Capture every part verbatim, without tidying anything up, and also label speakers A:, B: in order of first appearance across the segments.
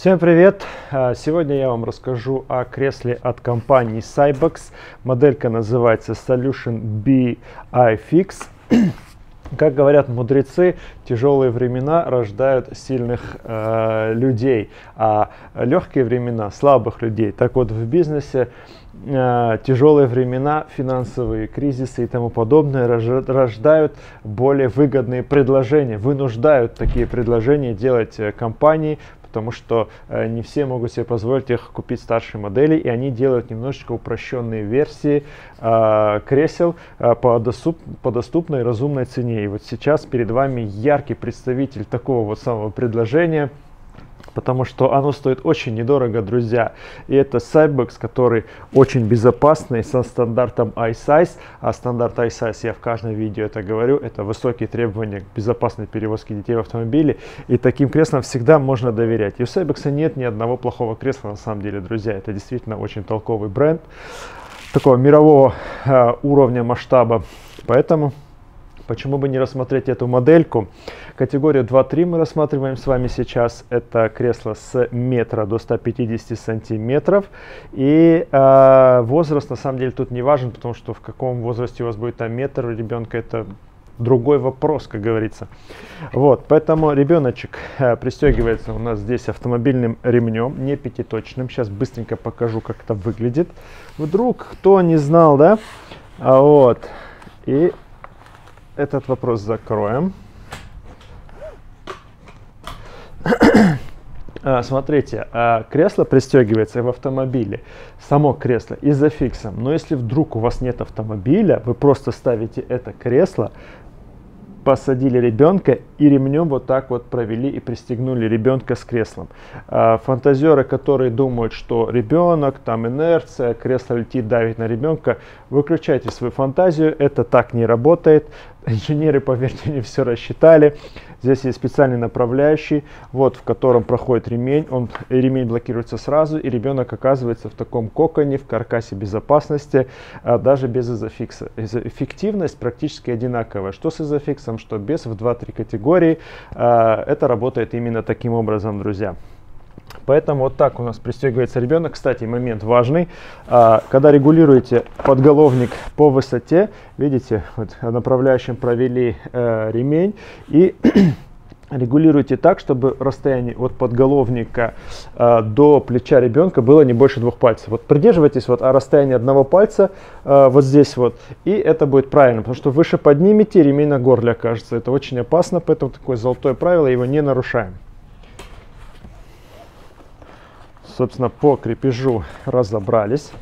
A: Всем привет! Сегодня я вам расскажу о кресле от компании Cybex. Моделька называется Solution би ай Fix. Как говорят мудрецы, тяжелые времена рождают сильных э, людей, а легкие времена слабых людей. Так вот, в бизнесе э, тяжелые времена, финансовые кризисы и тому подобное рождают более выгодные предложения, вынуждают такие предложения делать компании, потому что э, не все могут себе позволить их купить старшие модели, и они делают немножечко упрощенные версии э, кресел э, по, доступ, по доступной и разумной цене. И вот сейчас перед вами яркий представитель такого вот самого предложения, потому что оно стоит очень недорого, друзья. И это Cybex, который очень безопасный, со стандартом iSize. А стандарт iSize, я в каждом видео это говорю, это высокие требования к безопасной перевозке детей в автомобиле. И таким креслам всегда можно доверять. И у Cybex нет ни одного плохого кресла на самом деле, друзья. Это действительно очень толковый бренд такого мирового э, уровня, масштаба. Поэтому почему бы не рассмотреть эту модельку? Категорию два-три мы рассматриваем с вами сейчас. Это кресло с метра до ста пятидесяти сантиметров. И э, возраст на самом деле тут не важен, потому что в каком возрасте у вас будет там метр у ребенка, это другой вопрос, как говорится. Вот, поэтому ребеночек э, пристегивается у нас здесь автомобильным ремнем, не пятиточным. Сейчас быстренько покажу, как это выглядит. Вдруг кто не знал, да? А вот. И этот вопрос закроем. Смотрите, кресло пристегивается в автомобиле, само кресло изофиксом. Но если вдруг у вас нет автомобиля, вы просто ставите это кресло, посадили ребенка и ремнем вот так вот провели и пристегнули ребенка с креслом. Фантазеры, которые думают, что ребенок, там инерция, кресло летит, давит на ребенка, выключайте свою фантазию, это так не работает. Инженеры, поверьте мне, все рассчитали. Здесь есть специальный направляющий, вот, в котором проходит ремень. Он, ремень блокируется сразу, и ребенок оказывается в таком коконе, в каркасе безопасности, а, даже без изофикса. Эффективность практически одинаковая, что с изофиксом, что без, в два-три категории. А, это работает именно таким образом, друзья. Поэтому вот так у нас пристегивается ребенок. Кстати, момент важный. А, когда регулируете подголовник по высоте, видите, вот направляющим провели э, ремень и регулируйте так, чтобы расстояние от подголовника э, до плеча ребенка было не больше двух пальцев. Вот придерживайтесь вот о расстоянии одного пальца э, вот здесь вот, и это будет правильно, потому что выше поднимете, ремень на горле окажется. Это очень опасно, поэтому такое золотое правило, его не нарушаем. Собственно, по крепежу разобрались.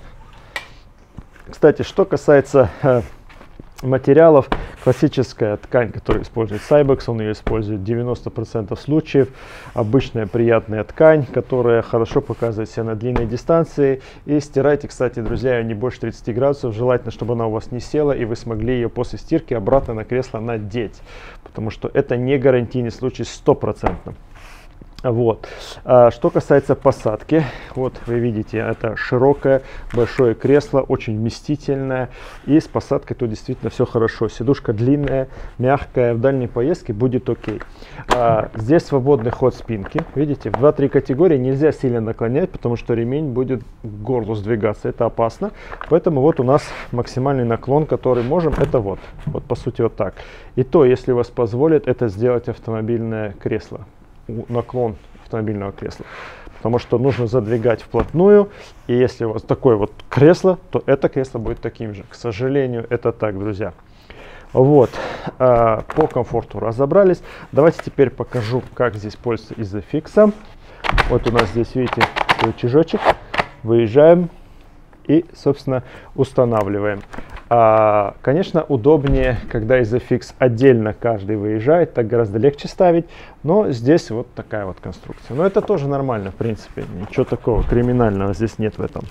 A: Кстати, что касается э, материалов, классическая ткань, которую использует Cybex, он ее использует девяносто процентов случаев. Обычная приятная ткань, которая хорошо показывает себя на длинной дистанции. И стирайте, кстати, друзья, ее не больше тридцати градусов. Желательно, чтобы она у вас не села, и вы смогли ее после стирки обратно на кресло надеть. Потому что это не гарантийный случай стопроцентно. Вот. А, что касается посадки, вот вы видите, это широкое, большое кресло, очень вместительное, и с посадкой тут действительно все хорошо. Сидушка длинная, мягкая, в дальней поездке будет окей. А, здесь свободный ход спинки, видите, в два-три категории нельзя сильно наклонять, потому что ремень будет к горлу сдвигаться, это опасно. Поэтому вот у нас максимальный наклон, который можем, это вот, вот по сути вот так. И то, если вас позволит это сделать автомобильное кресло. Наклон автомобильного кресла, потому что нужно задвигать вплотную, и если у вас такое вот кресло, то это кресло будет таким же. К сожалению, это так, друзья. Вот, а, по комфорту разобрались. Давайте теперь покажу, как здесь пользоваться изофиксом. Вот у нас здесь, видите, рычажочек. Выезжаем и, собственно, устанавливаем. А, конечно, удобнее, когда изофикс отдельно каждый выезжает, так гораздо легче ставить, но здесь вот такая вот конструкция. Но это тоже нормально, в принципе, ничего такого криминального здесь нет в этом.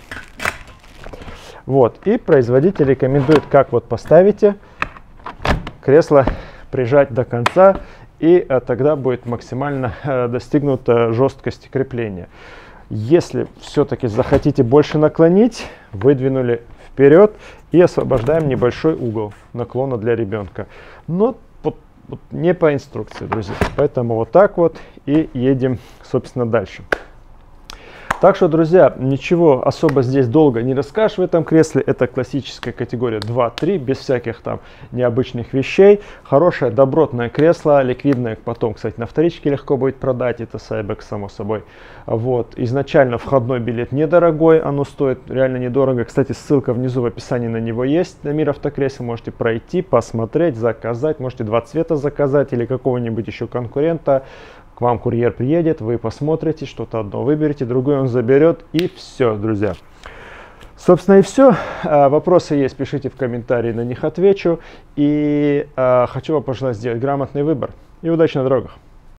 A: Вот, и производитель рекомендует, как вот поставите кресло, прижать до конца, и а, тогда будет максимально а, достигнута жесткость крепления. Если все-таки захотите больше наклонить, выдвинули вперед и освобождаем небольшой угол наклона для ребенка. Но вот, вот не по инструкции, друзья. Поэтому вот так вот и едем, собственно, дальше. Так что, друзья, ничего особо здесь долго не расскажешь в этом кресле. Это классическая категория два-три, без всяких там необычных вещей. Хорошее, добротное кресло, ликвидное. Потом, кстати, на вторичке легко будет продать. Это Cybex, само собой. Вот. Изначально входной билет недорогой, оно стоит реально недорого. Кстати, ссылка внизу в описании на него есть. На Мир Автокресел можете пройти, посмотреть, заказать. Можете два цвета заказать или какого-нибудь еще конкурента. К вам курьер приедет, вы посмотрите, что-то одно выберете, другое он заберет, и все, друзья. Собственно, и все. Вопросы есть, пишите в комментарии, на них отвечу. И хочу вам пожелать сделать грамотный выбор. И удачи на дорогах.